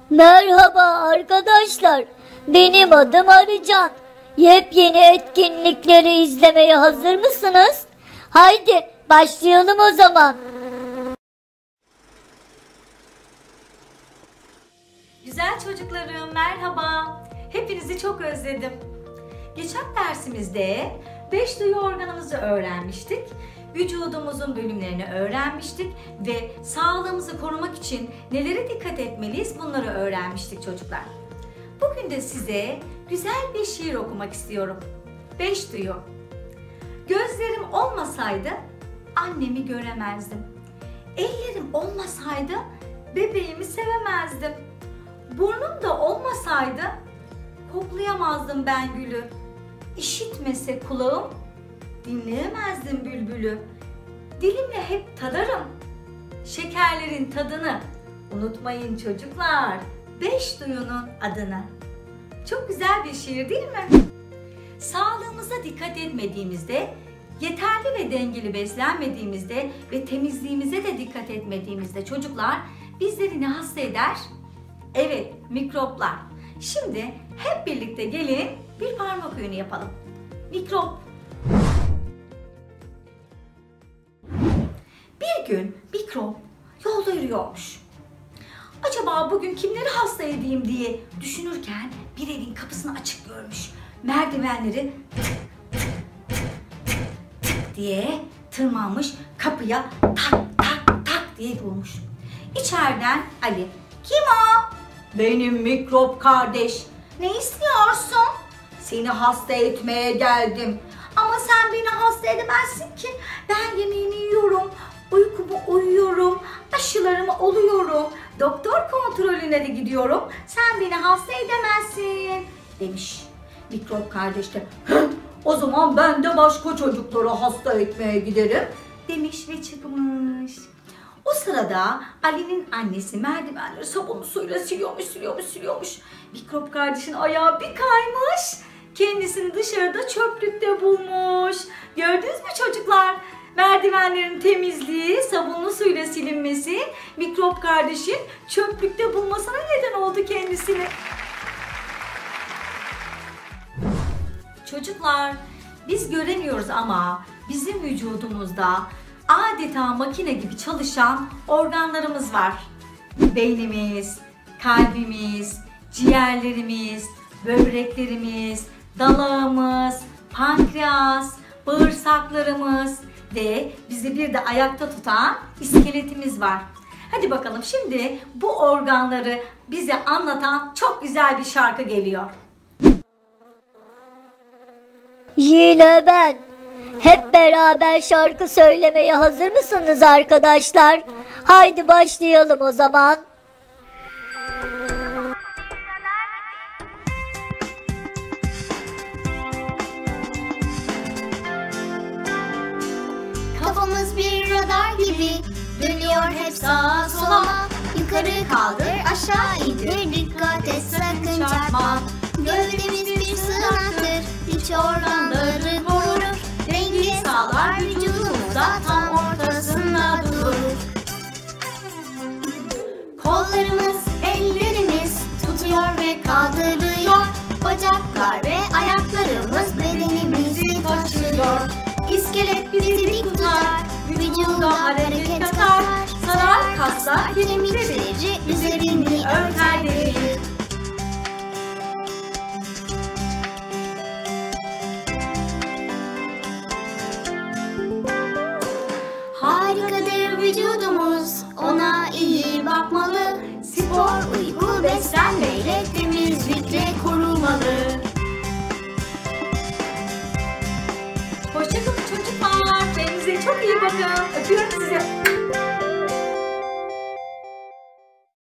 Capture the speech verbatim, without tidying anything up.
Merhaba arkadaşlar, benim adım Arıcan. Yepyeni etkinlikleri izlemeye hazır mısınız? Haydi başlayalım o zaman. Güzel çocuklarım, merhaba. Hepinizi çok özledim. Geçen dersimizde beş duyu organımızı öğrenmiştik. Vücudumuzun bölümlerini öğrenmiştik ve sağlığımızı korumak için nelere dikkat etmeliyiz bunları öğrenmiştik çocuklar. Bugün de size güzel bir şiir okumak istiyorum. Beş duyu. Gözlerim olmasaydı annemi göremezdim. Ellerim olmasaydı bebeğimi sevemezdim. Burnum da olmasaydı koklayamazdım ben gülü. İşitmese kulağım dinleyemezdim bülbülü. Dilimle hep tadarım şekerlerin tadını. Unutmayın çocuklar beş duyunun adını. Çok güzel bir şiir değil mi? Sağlığımıza dikkat etmediğimizde, yeterli ve dengeli beslenmediğimizde ve temizliğimize de dikkat etmediğimizde çocuklar bizleri ne hasta eder? Evet, mikroplar. Şimdi hep birlikte gelin bir parmak oyunu yapalım. Mikrop. Bir gün mikrop yolda yürüyormuş. Acaba bugün kimleri hasta edeyim diye düşünürken bir evin kapısını açık görmüş. Merdivenleri tık tık tık tık tık diye tırmanmış, kapıya tak tak tak diye vurmuş. İçeriden Ali, kim o? Benim mikrop kardeş. Ne istiyorsun? Seni hasta etmeye geldim. Ama sen beni hasta edemezsin ki. Ben yemeğimi yiyorum, uykumu uyuyorum, aşılarımı oluyorum, doktor kontrolüne de gidiyorum. Sen beni hasta edemezsin demiş. Mikrop kardeş de o zaman ben de başka çocukları hasta etmeye giderim demiş ve çıkmış. O sırada Ali'nin annesi merdivenleri sabunlu suyla siliyormuş, siliyormuş, siliyormuş. Mikrop kardeşin ayağı bir kaymış. Kendisini dışarıda çöplükte bulmuş. Gördünüz mü çocuklar? Merdivenlerin temizliği, sabunlu suyla silinmesi, mikrop kardeşin çöplükte bulmasına neden oldu kendisini. Çocuklar, biz göremiyoruz ama bizim vücudumuzda adeta makine gibi çalışan organlarımız var. Beynimiz, kalbimiz, ciğerlerimiz, böbreklerimiz, dalağımız, pankreas, bağırsaklarımız ve bizi bir de ayakta tutan iskeletimiz var. Hadi bakalım şimdi bu organları bize anlatan çok güzel bir şarkı geliyor. Yine ben. Hep beraber şarkı söylemeye hazır mısınız arkadaşlar? Haydi başlayalım o zaman. Kafamız bir radar gibi dönüyor hep sağa sola. Yukarı kaldır, aşağı indir, dikkat et sakın çarpma. Gövdemiz bir sığınaktır, iç organları korur. Dengeyi sağlar, vücudumuzda tam ortasında durur. Kollarımız, ellerimiz tutuyor ve kaldırıyor. Bacaklar ve ayaklarımız bedenimizi taşıyor. İskelet bizi dik tutar, vücuda hareket katar. Sarar kaslar, kemikleri üzerini örter deri. Harikadır vücudumuz, ona iyi bakmalı. Spor, uyku, beslenmeyle temizlikle korunmalı. Hoşça kalın.